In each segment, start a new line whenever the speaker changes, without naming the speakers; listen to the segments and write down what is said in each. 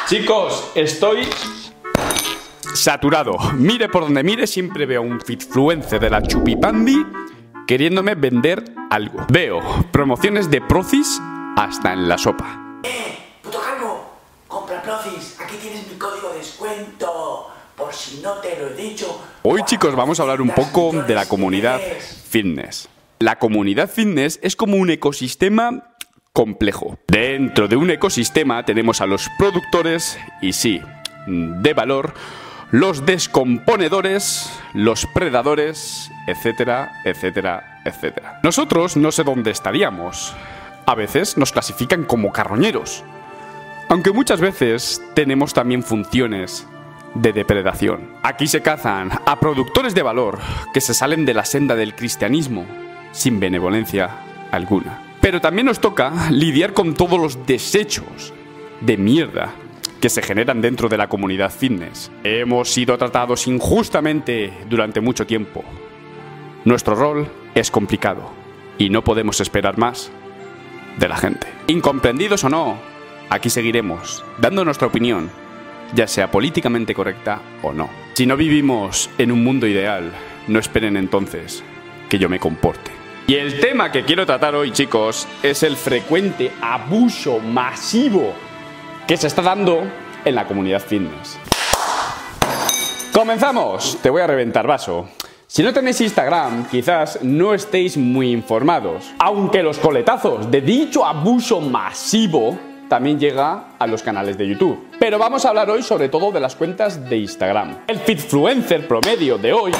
Chicos, estoy saturado. Mire por donde mire, siempre veo un fitfluencer de la Chupipandi queriéndome vender algo. Veo promociones de Procis hasta en la sopa.
Puto calvo, compra Procis, aquí tienes mi código de descuento, por si no te lo he dicho.
Hoy, chicos, vamos a hablar un poco de la comunidad fitness. La comunidad fitness es como un ecosistema complejo. Dentro de un ecosistema tenemos a los productores y sí, de valor, los descomponedores, los predadores, etcétera, etcétera, etcétera. Nosotros no sé dónde estaríamos. A veces nos clasifican como carroñeros, aunque muchas veces tenemos también funciones de depredación. Aquí se cazan a productores de valor que se salen de la senda del cristianismo sin benevolencia alguna. Pero también nos toca lidiar con todos los desechos de mierda que se generan dentro de la comunidad fitness. Hemos sido tratados injustamente durante mucho tiempo. Nuestro rol es complicado y no podemos esperar más de la gente. Incomprendidos o no, aquí seguiremos dando nuestra opinión, ya sea políticamente correcta o no. Si no vivimos en un mundo ideal, no esperen entonces que yo me comporte. Y el tema que quiero tratar hoy, chicos, es el frecuente abuso masivo que se está dando en la comunidad fitness. ¡Comenzamos! Te voy a reventar vaso. Si no tenéis Instagram, quizás no estéis muy informados, aunque los coletazos de dicho abuso masivo también llega a los canales de YouTube. Pero vamos a hablar hoy sobre todo de las cuentas de Instagram. El fitfluencer promedio de hoy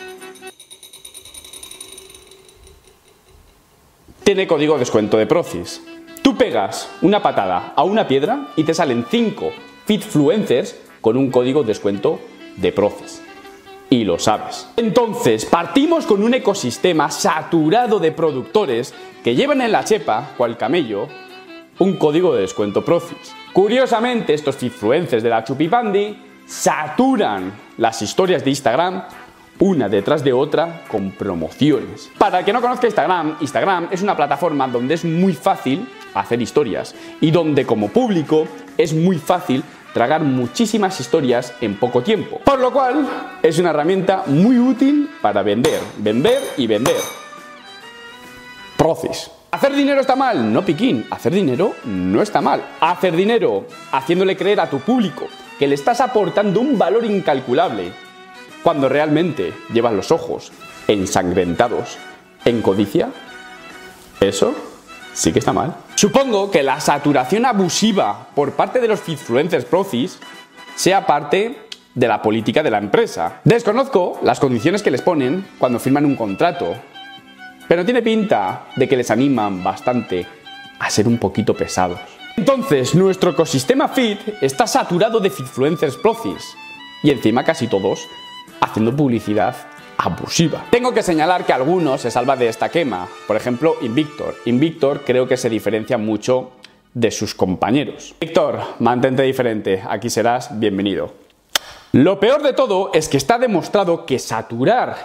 tiene código de descuento de Procis. Tú pegas una patada a una piedra y te salen 5 fitfluencers con un código de descuento de Procis. Y lo sabes. Entonces, partimos con un ecosistema saturado de productores que llevan en la chepa, cual camello, un código de descuento Procis. Curiosamente, estos fitfluencers de la Chupipandi saturan las historias de Instagram una detrás de otra con promociones. Para el que no conozca Instagram es una plataforma donde es muy fácil hacer historias y donde como público es muy fácil tragar muchísimas historias en poco tiempo. Por lo cual es una herramienta muy útil para vender y vender. Procis. ¿Hacer dinero está mal? No, piquín. Hacer dinero no está mal. Hacer dinero haciéndole creer a tu público que le estás aportando un valor incalculable, cuando realmente llevas los ojos ensangrentados en codicia, eso sí que está mal. Supongo que la saturación abusiva por parte de los fitfluencers Procis sea parte de la política de la empresa. Desconozco las condiciones que les ponen cuando firman un contrato, pero tiene pinta de que les animan bastante a ser un poquito pesados. Entonces, nuestro ecosistema fit está saturado de fitfluencers Procis y encima casi todos haciendo publicidad abusiva. Tengo que señalar que algunos se salvan de esta quema. Por ejemplo, Invictor. Invictor creo que se diferencia mucho de sus compañeros. Víctor, mantente diferente. Aquí serás bienvenido. Lo peor de todo es que está demostrado que saturar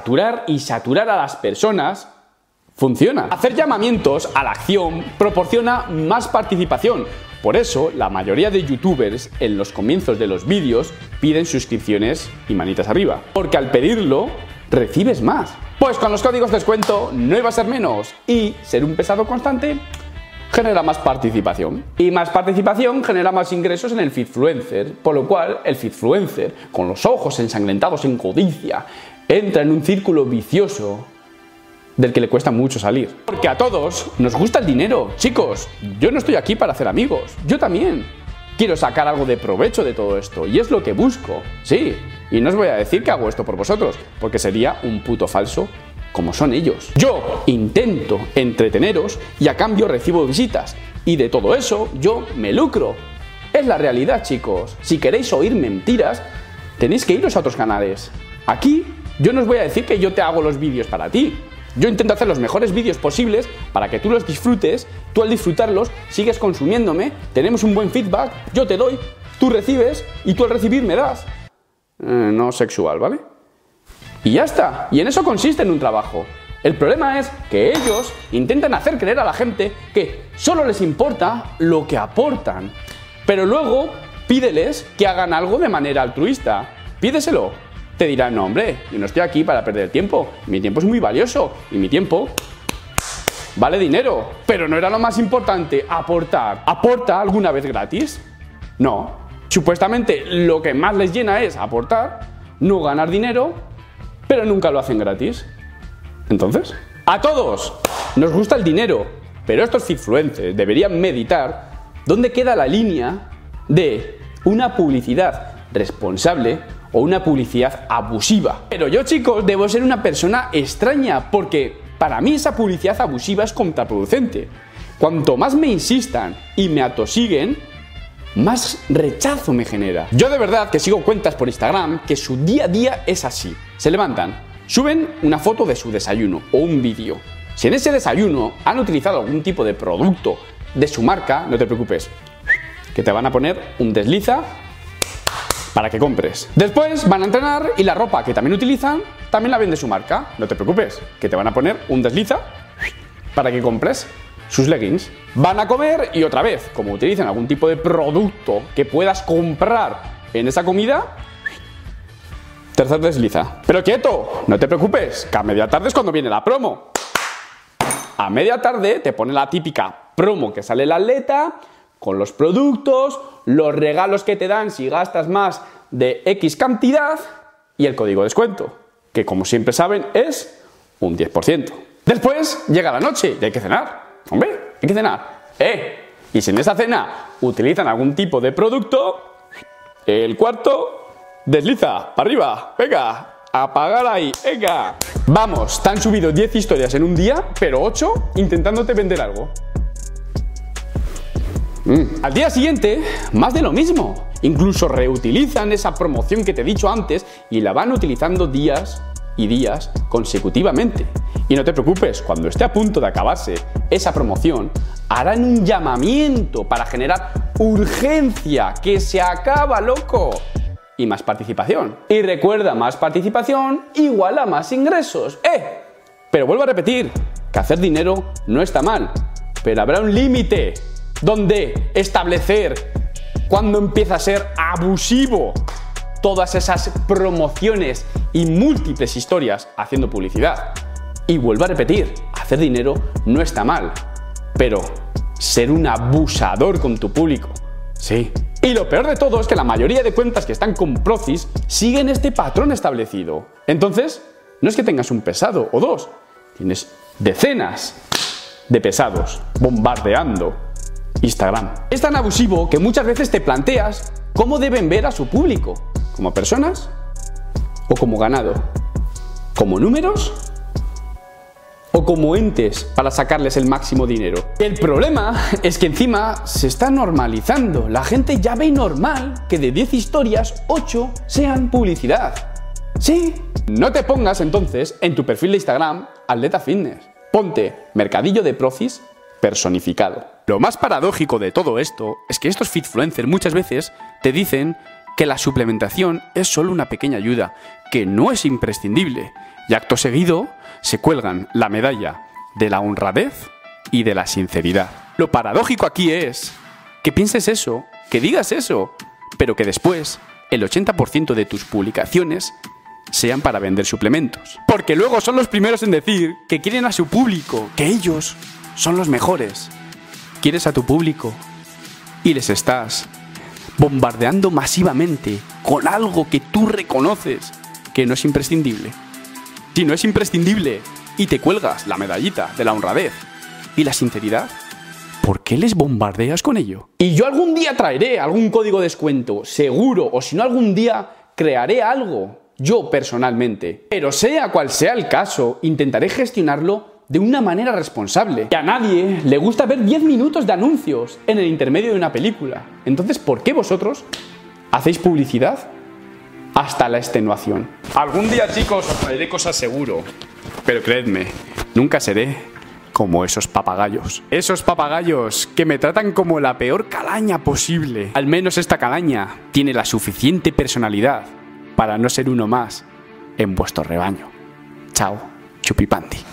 a las personas funciona. Hacer llamamientos a la acción proporciona más participación. Por eso, la mayoría de youtubers en los comienzos de los vídeos piden suscripciones y manitas arriba. Porque al pedirlo, recibes más. Pues con los códigos de descuento no iba a ser menos. Y ser un pesado constante genera más participación. Y más participación genera más ingresos en el fitfluencer. Por lo cual, el fitfluencer, con los ojos ensangrentados en codicia, entra en un círculo vicioso del que le cuesta mucho salir. Porque a todos nos gusta el dinero. Chicos, yo no estoy aquí para hacer amigos. Yo también quiero sacar algo de provecho de todo esto. Y es lo que busco. Sí. Y no os voy a decir que hago esto por vosotros, porque sería un puto falso como son ellos. Yo intento entreteneros y a cambio recibo visitas. Y de todo eso yo me lucro. Es la realidad, chicos. Si queréis oír mentiras, tenéis que iros a otros canales. Aquí yo no os voy a decir que yo te hago los vídeos para ti. Yo intento hacer los mejores vídeos posibles para que tú los disfrutes, tú al disfrutarlos sigues consumiéndome, tenemos un buen feedback, yo te doy, tú recibes y tú al recibir me das. No sexual, ¿vale? Y ya está, y en eso consiste en un trabajo. El problema es que ellos intentan hacer creer a la gente que solo les importa lo que aportan, pero luego Pídeles que hagan algo de manera altruista. Pídeselo. Te dirán, no hombre, yo no estoy aquí para perder el tiempo. Mi tiempo es muy valioso y mi tiempo vale dinero. Pero no era lo más importante, aportar. ¿Aporta alguna vez gratis? No. Supuestamente lo que más les llena es aportar, no ganar dinero, pero nunca lo hacen gratis. Entonces, a todos nos gusta el dinero, pero estos fitfluencers deberían meditar dónde queda la línea de una publicidad responsable o una publicidad abusiva. Pero yo, chicos, debo ser una persona extraña porque para mí esa publicidad abusiva es contraproducente. Cuanto más me insistan y me atosiguen, más rechazo me genera. Yo de verdad que sigo cuentas por Instagram que su día a día es así. Se levantan, suben una foto de su desayuno o un vídeo. Si en ese desayuno han utilizado algún tipo de producto de su marca, no te preocupes, que te van a poner un desliza para que compres. Después van a entrenar y la ropa que también utilizan, también la vende su marca. No te preocupes, que te van a poner un desliza para que compres sus leggings. Van a comer y otra vez, como utilizan algún tipo de producto que puedas comprar en esa comida, tercer desliza. Pero quieto, no te preocupes, que a media tarde es cuando viene la promo. A media tarde te pone la típica promo que sale la atleta, con los productos, los regalos que te dan si gastas más de X cantidad y el código de descuento, que como siempre saben es un 10%. Después llega la noche y hay que cenar. Hombre, hay que cenar. Y si en esa cena utilizan algún tipo de producto, el cuarto desliza, para arriba, venga, apagar ahí, venga. Vamos, te han subido 10 historias en un día, pero 8 intentándote vender algo. Al día siguiente, más de lo mismo. Incluso reutilizan esa promoción que te he dicho antes y la van utilizando días y días consecutivamente. Y no te preocupes, cuando esté a punto de acabarse esa promoción, harán un llamamiento para generar urgencia, que se acaba, loco. Y más participación. Y recuerda, más participación igual a más ingresos. Pero vuelvo a repetir, que hacer dinero no está mal, pero habrá un límite donde establecer cuándo empieza a ser abusivo todas esas promociones y múltiples historias haciendo publicidad. Y vuelvo a repetir, hacer dinero no está mal, pero ser un abusador con tu público, sí. Y lo peor de todo es que la mayoría de cuentas que están con Prozis siguen este patrón establecido. Entonces, no es que tengas un pesado o dos, tienes decenas de pesados bombardeando Instagram. Es tan abusivo que muchas veces te planteas cómo deben ver a su público, como personas o como ganado, como números o como entes para sacarles el máximo dinero. El problema es que encima se está normalizando. La gente ya ve normal que de 10 historias, 8 sean publicidad. Sí. No te pongas entonces en tu perfil de Instagram Atleta Fitness. Ponte Mercadillo de Prozis personificado. Lo más paradójico de todo esto es que estos fitfluencers muchas veces te dicen que la suplementación es solo una pequeña ayuda, que no es imprescindible, y acto seguido se cuelgan la medalla de la honradez y de la sinceridad. Lo paradójico aquí es que pienses eso, que digas eso, pero que después el 80% de tus publicaciones sean para vender suplementos. Porque luego son los primeros en decir que quieren a su público, que ellos son los mejores. Quieres a tu público y les estás bombardeando masivamente con algo que tú reconoces que no es imprescindible. Si no es imprescindible y te cuelgas la medallita de la honradez y la sinceridad, ¿por qué les bombardeas con ello? Y yo algún día traeré algún código de descuento, seguro, o si no algún día crearé algo, yo personalmente. Pero sea cual sea el caso, intentaré gestionarlo de una manera responsable. Y a nadie le gusta ver 10 minutos de anuncios en el intermedio de una película. Entonces, ¿por qué vosotros hacéis publicidad hasta la extenuación? Algún día, chicos, os traeré cosas seguro. Pero creedme, nunca seré como esos papagayos. Esos papagayos que me tratan como la peor calaña posible. Al menos esta calaña tiene la suficiente personalidad para no ser uno más en vuestro rebaño. Chao, chupipandi.